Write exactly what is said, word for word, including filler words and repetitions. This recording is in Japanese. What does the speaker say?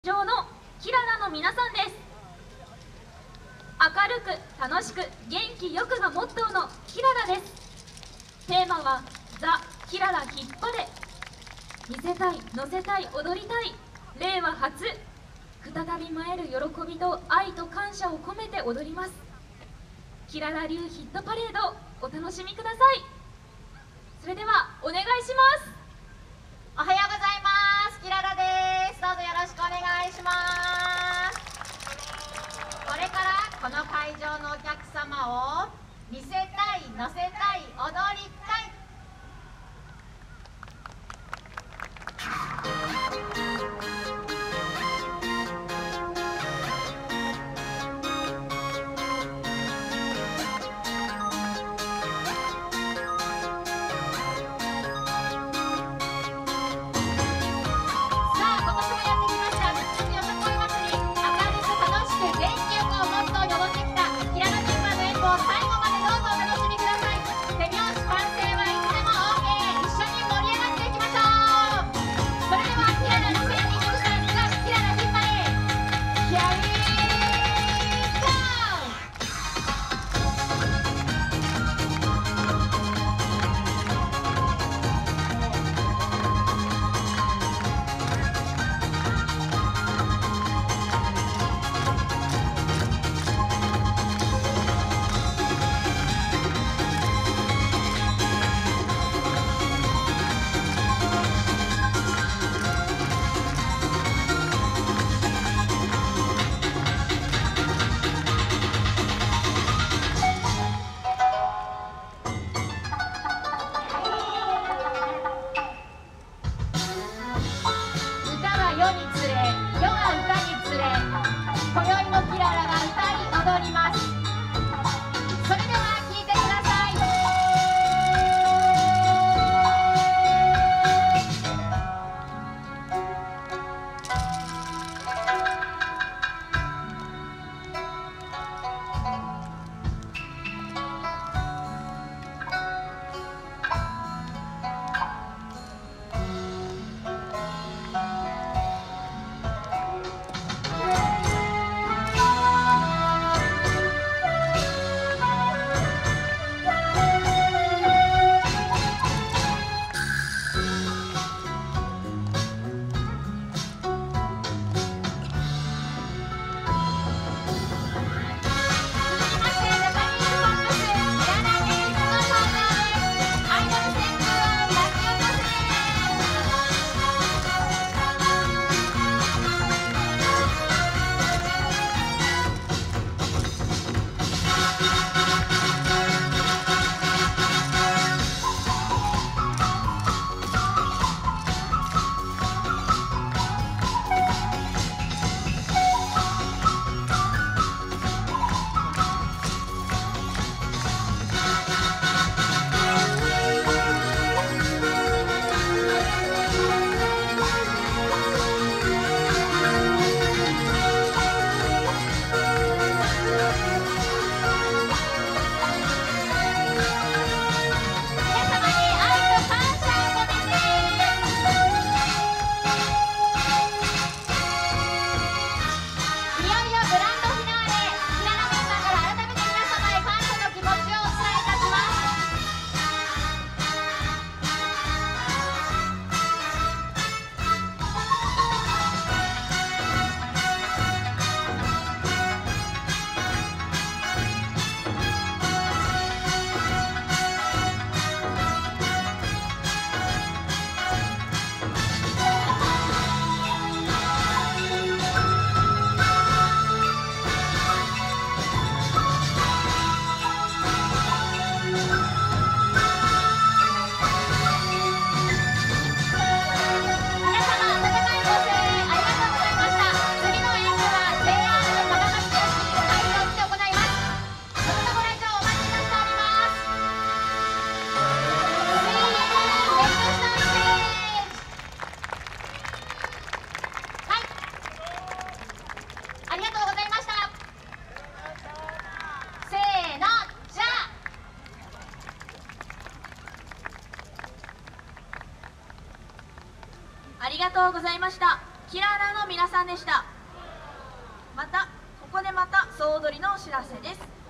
上のキララの皆さんです。明るく楽しく元気よくがモットーのキララです。テーマはザ・キララ引っ張れ。見せたい、乗せたい、踊りたい、令和初、再び舞える喜びと愛と感謝を込めて踊ります。キララ流ヒットパレードお楽しみください。それではお願いします。 おはようございます。キララです。どうぞよろしくお願いします。これからこの会場のお客様を見せたい、乗せたい、踊りたい。世につれ、世は歌につれ、今宵もキララが歌い踊ります。それでは聴いてください。 ありがとうございました。 キララの皆さんでした。またここでまた総踊りのお知らせです。